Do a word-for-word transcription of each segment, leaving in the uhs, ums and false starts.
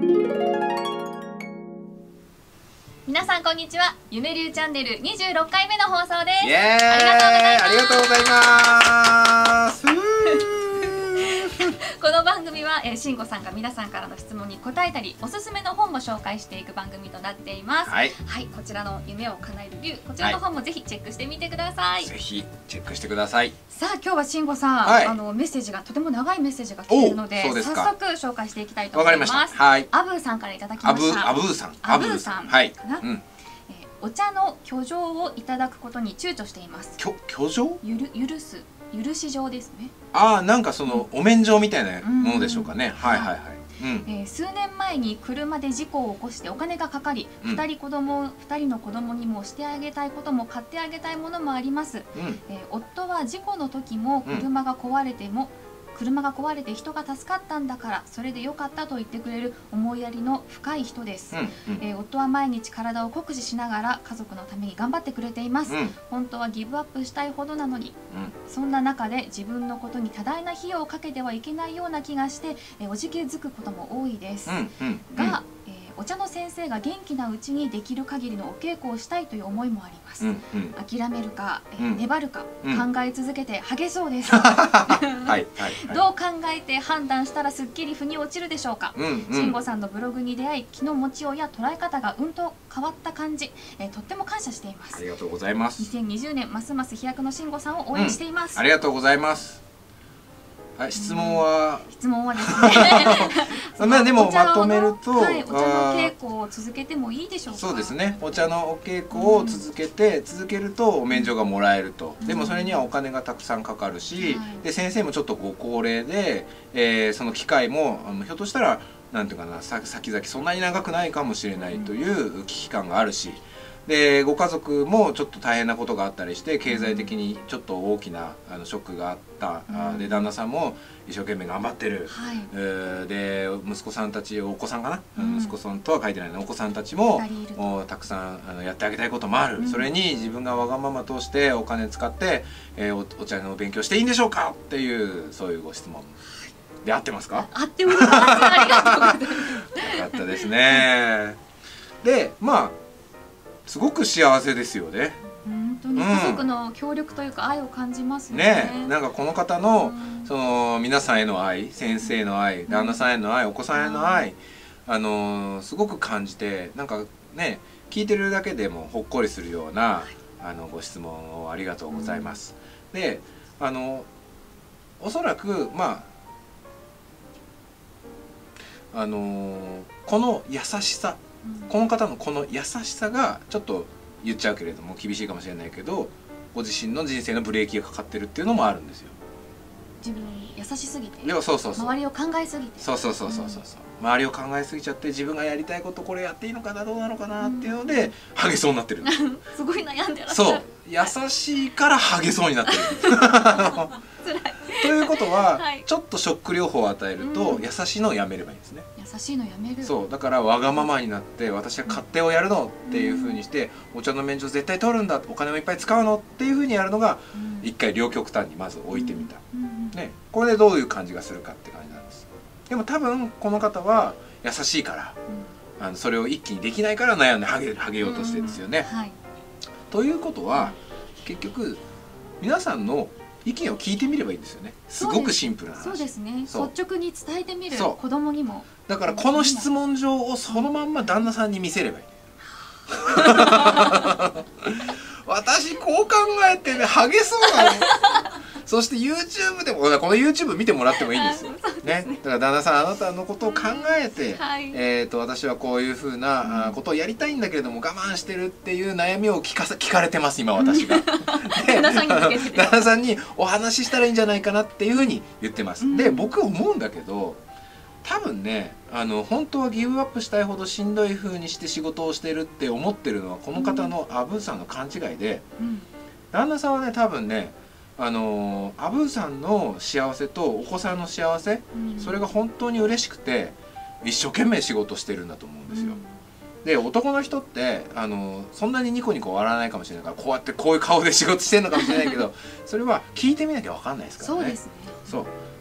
皆さんこんにちは。夢流チャンネルにじゅうろっかいめの放送です。 イエーイ、 ありがとうございます。 ありがとうございます。 この番組は、えー、しんごさんが皆さんからの質問に答えたり、おすすめの本も紹介していく番組となっています。 はい、 はい、こちらの夢を叶える龍、こちらの本もぜひチェックしてみてください。 ぜひチェックしてください。 さあ今日はしんごさん、 はい、 あのメッセージがとても長いメッセージが来ているので、早速紹介していきたいと思います。 わかりました。はい。 アブーさんからいただきました。 アブーさん。 アブーさん。 はい。 かな。うん。お茶の居城をいただくことに躊躇しています。 居居城？ ゆる許す許し状ですね。 ああ、なんかそのお免状みたいなものでしょうかね。はいはいはい。 うん、えー、数年前に車で事故を起こしてお金がかかり、うん、ふたり子供ふたりの子供にもしてあげたいことも買ってあげたいものもあります。うん、えー、夫は事故の時も車が壊れても、うん車が壊れて人が助かったんだからそれでよかったと言ってくれる思いやりの深い人です。うんうん、えー、夫は毎日体を酷使しながら家族のために頑張ってくれています。うん、本当はギブアップしたいほどなのに、うん、そんな中で自分のことに多大な費用をかけてはいけないような気がして、えー、おじけづくことも多いです。うんうんうん、がお茶の先生が元気なうちにできる限りのお稽古をしたいという思いもあります。うんうん、諦めるか、えー、粘るか、うん、考え続けて励そうです。どう考えて判断したらすっきり腑に落ちるでしょうか。慎吾さんのブログに出会い気の持ちようや捉え方がうんと変わった感じ、えー、とっても感謝しています。 ありがとうございます。 にせんにじゅうねんますます飛躍の慎吾さんを応援しています。 うん、ありがとうございます。はい、質問は、 うん、質問はですねまあでもまとめると、 はい、お茶の稽古を続けてもいいでしょうか。 そうですね、お茶のお稽古を続けて、うん、続けるとお免状がもらえると、うん、でもそれにはお金がたくさんかかるし、うん、で先生もちょっとご高齢で、えー、その機会もあのひょっとしたらなんていうかな、さ先々そんなに長くないかもしれないという危機感があるし、でご家族もちょっと大変なことがあったりして経済的にちょっと大きなあのショックがあった、うん、で旦那さんも一生懸命頑張ってる、はい、えー、で息子さんたちお子さんかな、うん、息子さんとは書いてないのお子さんたちもたくさんあのやってあげたいこともある、うん、それに自分がわがままとしてお金使って、えー、お, お茶の勉強していいんでしょうかっていうそういうご質問で合ってますか？ 合っております。ありがとうございます。 よかったですね。でまあすごく幸せですよね。 本当に家族の協力というか愛を感じますよね。 ね、なんかこの方のその皆さんへの愛、先生の愛、旦那さんへの愛、お子さんへの愛、あのすごく感じて、なんかね聞いてるだけでもほっこりするようなあのご質問をありがとうございます。で、あのおそらくまああのこの優しさ。この方のこの優しさがちょっと言っちゃうけれども厳しいかもしれないけどご自身の人生のブレーキがかかってるっていうのもあるんですよ。 自分優しすぎて、 そうそうそう、 周りを考えすぎて、 そうそうそうそうそう、うん、周りを考えすぎちゃって自分がやりたいことこれやっていいのかなどうなのかなっていうので、うん、激そうになってるすごい悩んでらっしゃる。 そう優しいから激そうになってる辛いということは、はい、ちょっとショック療法を与えると、うん、優しいのをやめればいいんですね。 優しいのやめる。 そうだからわがままになって私は勝手をやるのっていうふうにして、うん、お茶の免状絶対取るんだお金もいっぱい使うのっていうふうにやるのが、うん、一回両極端にまず置いてみた、うん、ね、これでどういう感じがするかって感じなんです。でも多分この方は優しいから、うん、あのそれを一気にできないから悩んでハゲ、ハゲようとしてるんですよね。うん、はい、ということは結局皆さんの意見を聞いてみればいいんですよね。すごくシンプルな話。そうですね。率直に伝えてみる。子供にも。だからこの質問状をそのまんま旦那さんに見せればいい。私こう考えてね、ハゲそうなの。そして YouTube でもこの YouTube 見てもらってもいいんですよ。ね。だから旦那さんあなたのことを考えて、はい、えっと私はこういうふうなことをやりたいんだけれども我慢してるっていう悩みを聞かさ聞かれてます今私が。で旦那さんにお話ししたらいいんじゃないかなっていうふうに言ってます。で僕思うんだけど。多分ねあの本当はギブアップしたいほどしんどい風にして仕事をしてるって思ってるのはこの方のアブーさんの勘違いで、うん、旦那さんはね多分ねあのアブーさんの幸せとお子さんの幸せ、うん、それが本当に嬉しくて一生懸命仕事してるんだと思うんですよ。うん、で男の人ってあのそんなにニコニコ笑わないかもしれないからこうやってこういう顔で仕事してるのかもしれないけどそれは聞いてみなきゃ分かんないですからね。そうですね。そう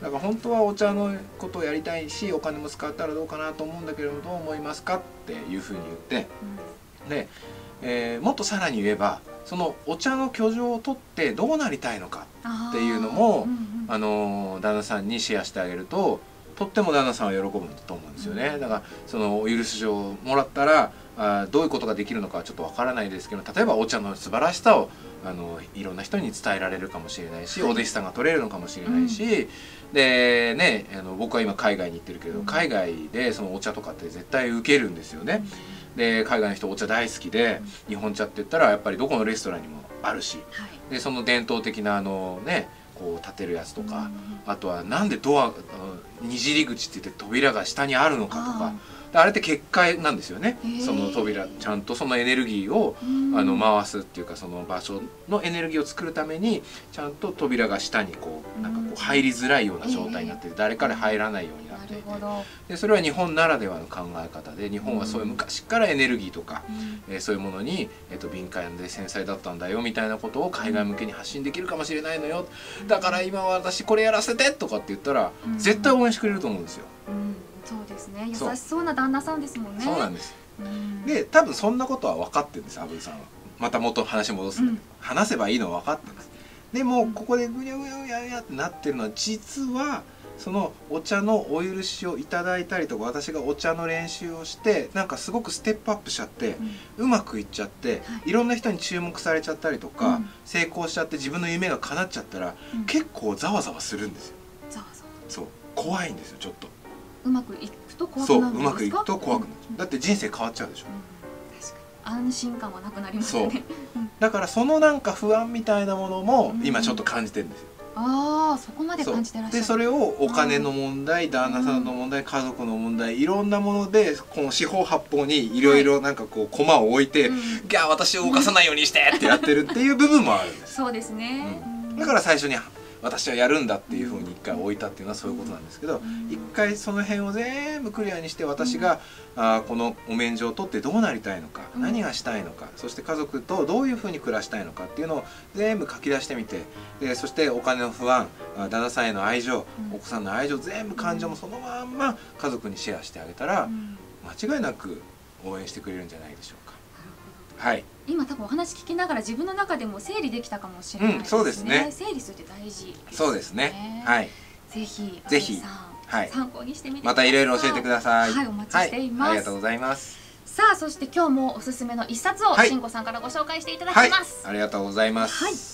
だから本当はお茶のことをやりたいしお金も使ったらどうかなと思うんだけれどもどう思いますかっていうふうに言って、うん、で、えー、もっとさらに言えばそのお茶の居城を取ってどうなりたいのかっていうのもあ、うんうん、あの旦那さんにシェアしてあげるととっても旦那さんは喜ぶと思うんですよね。だからそのお許し状をもらったらあどういうことができるのかはちょっとわからないですけど、例えばお茶の素晴らしさをあのいろんな人に伝えられるかもしれないし、はい、お弟子さんが取れるのかもしれないし、うん、でねあの僕は今海外に行ってるけど、うん、海外でそのお茶とかって絶対受けるんですよね。うん、で海外の人お茶大好きで、うん、日本茶って言ったらやっぱりどこのレストランにもあるし、はい、でその伝統的なあのねこう立てるやつとか、うん、あとはなんでドアにじり口って言って扉が下にあるのかとか。あれって結界なんですよね。その扉ちゃんとそのエネルギーをあの回すっていうかその場所のエネルギーを作るためにちゃんと扉が下にこうなんかこう入りづらいような状態になってて誰から入らないようになっていて、でそれは日本ならではの考え方で日本はそういう昔からエネルギーとかえそういうものにえっと敏感で繊細だったんだよみたいなことを海外向けに発信できるかもしれないのよ。だから今は私これやらせてとかって言ったら絶対応援してくれると思うんですよ。 そうですね。優しそうな旦那さんですもんね。 そうなんです。で、多分そんなことは分かってるんです、アブさんは。また元話戻すんだけど、うん、話せばいいのは分かってるんです。でもここでぐにゃぐにゃぐにゃぐにゃってなってるのは実はそのお茶のお許しをいただいたりとか私がお茶の練習をしてなんかすごくステップアップしちゃって、うん、うまくいっちゃって、はい、いろんな人に注目されちゃったりとか、うん、成功しちゃって自分の夢が叶っちゃったら、うん、結構ざわざわするんですよ。ざわざわ。そう、怖いんですよちょっと。 うまくいくと怖くなるんですか？そう、 うまくいくと怖くなる。だって人生変わっちゃうでしょ。 うん、確かに安心感はなくなりますよね。 だからそのなんか不安みたいなものも今ちょっと感じてるんですよ。 うん、ああ、そこまで感じてらっしゃる。 でそれをお金の問題、旦那さんの問題、家族の問題、いろんなものでこの四方八方にいろいろなんかこう駒を置いて、はい、ギャー私を動かさないようにしてってやってるっていう部分もあるんです。 そうですね。 うん、だから最初に私はやるんだっていうふうに一回置いたっていうのはそういうことなんですけど、一回その辺を全部クリアにして私があこのお免状を取ってどうなりたいのか、何がしたいのか、そして家族とどういうふうに暮らしたいのかっていうのを全部書き出してみて、でそしてお金の不安、旦那さんへの愛情、お子さんの愛情全部感情もそのまんま家族にシェアしてあげたら間違いなく応援してくれるんじゃないでしょうか。はい、 今多分お話聞きながら自分の中でも整理できたかもしれないですね。うん、そうですね。整理するって大事ですね。 そうですね。はい。 ぜひぜひはい参考にしてみてください。 またいろいろ教えてください。 はい、お待ちしています。 ありがとうございます。 さあ、そして今日もおすすめの一冊をしんこさんからご紹介していただきます。 ありがとうございます。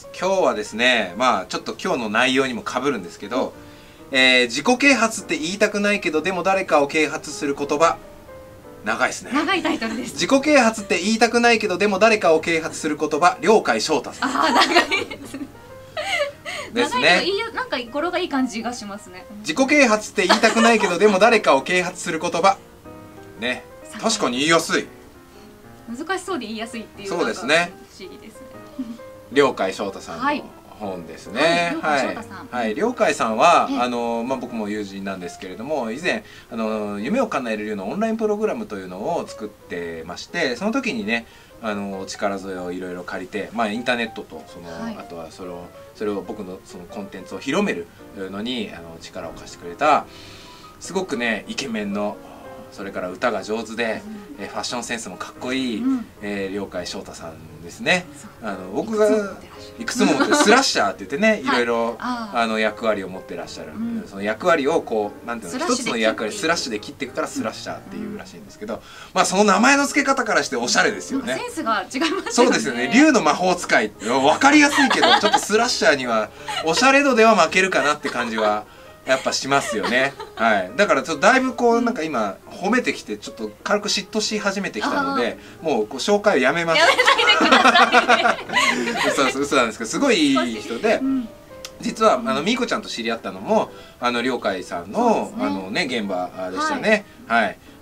今日はですね、まあちょっと今日の内容にも被るんですけど、え自己啓発って言いたくないけどでも誰かを啓発する言葉。長いですね。 長いタイトルです。 自己啓発って言いたくないけどでも誰かを啓発する言葉、両海翔太さん。 ああ、長いですね。ですね。いいなんか語呂がいい感じがしますね。 自己啓発って言いたくないけどでも誰かを啓発する言葉。ね、確かに言いやすい。 難しそうで言いやすいっていう。 そうですね。 不思議ですね。 両海翔太さんの本ですね。はい、はい、両海さんはあのまあ僕も友人なんですけれども、以前あの夢を叶えるのオンラインプログラムというのを作ってまして、その時にねあの力添えをいろいろ借りて、まあインターネットとその、はい、あとはそれをそれを僕のそのコンテンツを広めるのにあの力を貸してくれたすごくねイケメンの、それから歌が上手で、うん、えファッションセンスもかっこいい、うん、えー、両海翔太さんですね。あの僕がいくつも持ってるスラッシャーって言ってね、いろいろあの役割を持ってらっしゃる、うん、その役割をこうなんていうの、一つの役割スラッシュで切っていくからスラッシャーっていうらしいんですけど、まあその名前の付け方からしておしゃれですよね。 センスが違いますよね。 そうですよね。竜の魔法使い分かりやすいけどちょっとスラッシャーにはおしゃれ度では負けるかなって感じはやっぱしますよね。はい。だからちょっとだいぶこうなんか今褒めてきてちょっと軽く嫉妬し始めてきたので、もうこう紹介をやめます。 やめないでください。 嘘嘘嘘なんですけど、すごいいい人で、実はあのみーこちゃんと知り合ったのもあの両海さんのあのね現場でしたね。はい。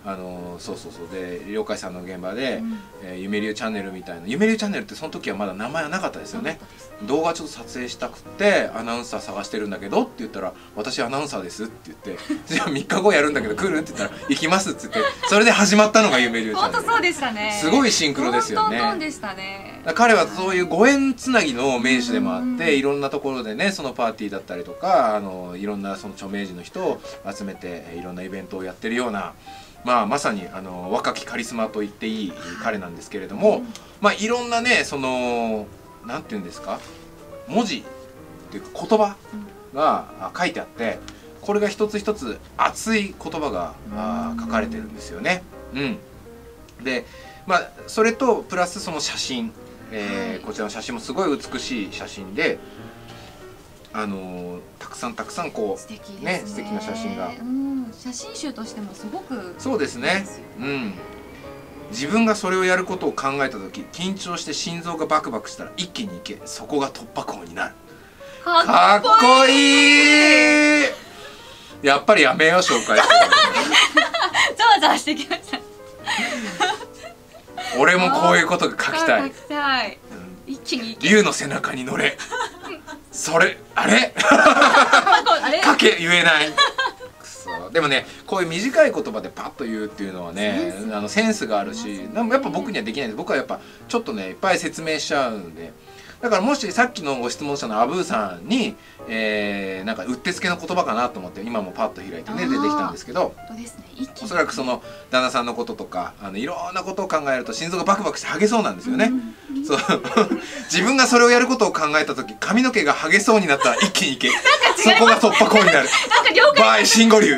あのそうそうそうで了解さんの現場で、うんえー、ゆめりゅうチャンネルみたいな、ゆめりゅうチャンネルってその時はまだ名前はなかったですよね。動画ちょっと撮影したくてアナウンサー探してるんだけどって言ったら「私アナウンサーです」って言って「じゃあみっかごやるんだけど来る?」って言ったら「行きます」って言ってそれで始まったのがゆめりゅうチャンネル。 本当そうでしたね。 すごいシンクロですよね。 トントンでしたね。 彼はそういうご縁つなぎの名手でもあっていろんなところでねそのパーティーだったりとかあのいろんなその著名人の人を集めていろんなイベントをやってるような、まあ、まさにあの若きカリスマと言っていい彼なんですけれども、まあ、いろんなねそのなんていうんですか文字っていうか言葉が書いてあってこれが一つ一つ熱い言葉が書かれてるんですよね。うん、で、まあ、それとプラスその写真、えーはい、こちらの写真もすごい美しい写真で。あのー、たくさんたくさんこう素敵ですね、素敵な写真が、 うん、写真集としてもすごくそうですね。うん、自分がそれをやることを考えた時緊張して心臓がバクバクしたら一気にいけそこが突破口になる。かっこいい。やっぱりやめよう紹介してざわざわしてきました俺もこういうことが書きたい。 書きたい、うん、一気にいけ竜の背中に乗れそれあれかけ言えないくそ。でもねこういう短い言葉でパッと言うっていうのはねあのセンスがあるしなんかやっぱ僕にはできないんです。僕はやっぱちょっとねいっぱい説明しちゃうんでだからもしさっきのご質問者のアブーさんに、えー、なんかうってつけの言葉かなと思って今もパッと開いてね出てきたんですけどおそらくその旦那さんのこととかあのいろんなことを考えると心臓がバクバクしてハゲそうなんですよね。そう自分がそれをやることを考えた時髪の毛がハゲそうになったら一気にいけそこが突破口になる。バイ新五流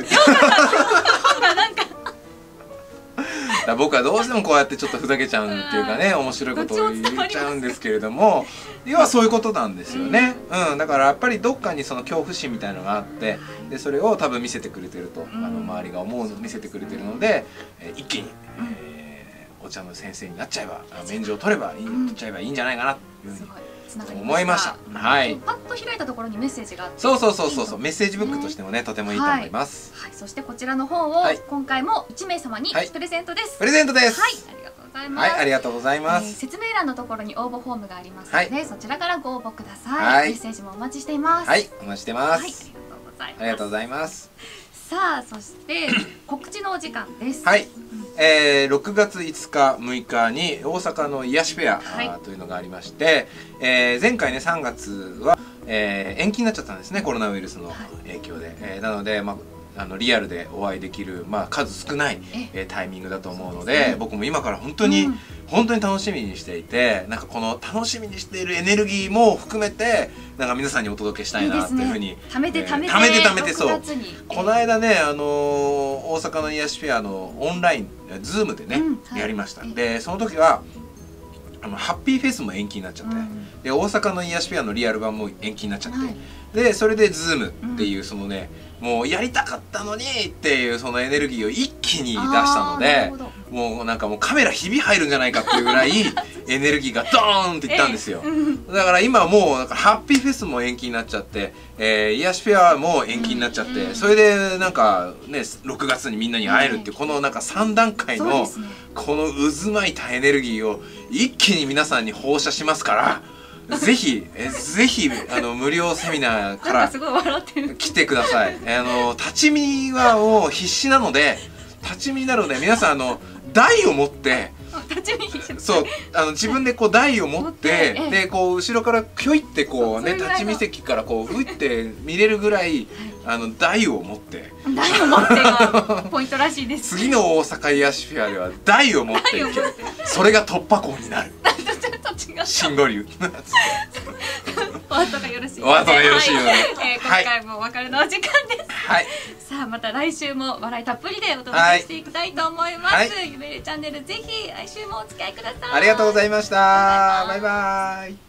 だ僕はどうしてもこうやってちょっとふざけちゃうっていうかね面白いことを言っちゃうんですけれども要はそういうことなんですよね。うん、だからやっぱりどっかにその恐怖心みたいのがあってでそれを多分見せてくれてるとあの周りが思うのを見せてくれてるので、えー、一気に、えー、お茶の先生になっちゃえば免状を取ればいい取っちゃえばいいんじゃないかなというふうに思いました。はい。 パッと開いたところにメッセージがあって、 そうそうそうそうそうメッセージブックとしてもねとてもいいと思います。 はい。そしてこちらの本を今回もいちめいさまにプレゼントです。 プレゼントです。 はい。ありがとうございます。 はい、ありがとうございます。 説明欄のところに応募フォームがありますのでそちらからご応募ください。メッセージもお待ちしています。 はい、お待ちしてます。 はい、ありがとうございます。 ありがとうございます。 さあそして告知のお時間です。 はい。えー、ろくがついつかむいかに大阪の癒しフェア、はい、というのがありまして、えー、前回ねさんがつは、えー、延期になっちゃったんですねコロナウイルスの影響で、はいえー、なので、まあ、あのリアルでお会いできる、まあ、数少ない、えー、タイミングだと思うので、ね、僕も今から本当に、うん本当に楽しみにしていてなんかこの楽しみにしているエネルギーも含めてなんか皆さんにお届けしたいなっていうふうにためてためてためてためてそうこの間ねあのー、大阪の癒しフェアのオンラインズームでね、うんはい、やりました。でその時はあのハッピーフェスも延期になっちゃって、うん、で大阪の癒しフェアのリアル版も延期になっちゃって、はい、でそれでズームっていうそのね、うん、もうやりたかったのにっていうそのエネルギーを一気に出したのでもうなんかもうカメラひび入るんじゃないかっていうぐらいエネルギーがドーンっていったんですよ。だから今もうなんかハッピーフェスも延期になっちゃって、えー、癒しフェアも延期になっちゃって、うん、それでなんかねろくがつにみんなに会えるっていうこのなんかさん段階のこの渦巻いたエネルギーを一気に皆さんに放射しますからぜひえぜひあの無料セミナーから来てください。あの立ち見はもう必死なので立ち見なので皆さんあの台を持ってそうあの自分でこう台を持ってでこう後ろからひょいってこうね立ち見席からこううって見れるぐらいあの台を持って台を持ってがポイントらしいです。 次の大阪癒しフェアでは台を持っていけるそれが突破口になる新五流お後がよろしいお後がよろしいようで今回もお別れのお時間です。はいさあまた来週も笑いたっぷりでお届けしていきたいと思います。ゆめりチャンネルぜひ来週もお付き合いください。 ありがとうございました。バイバイ。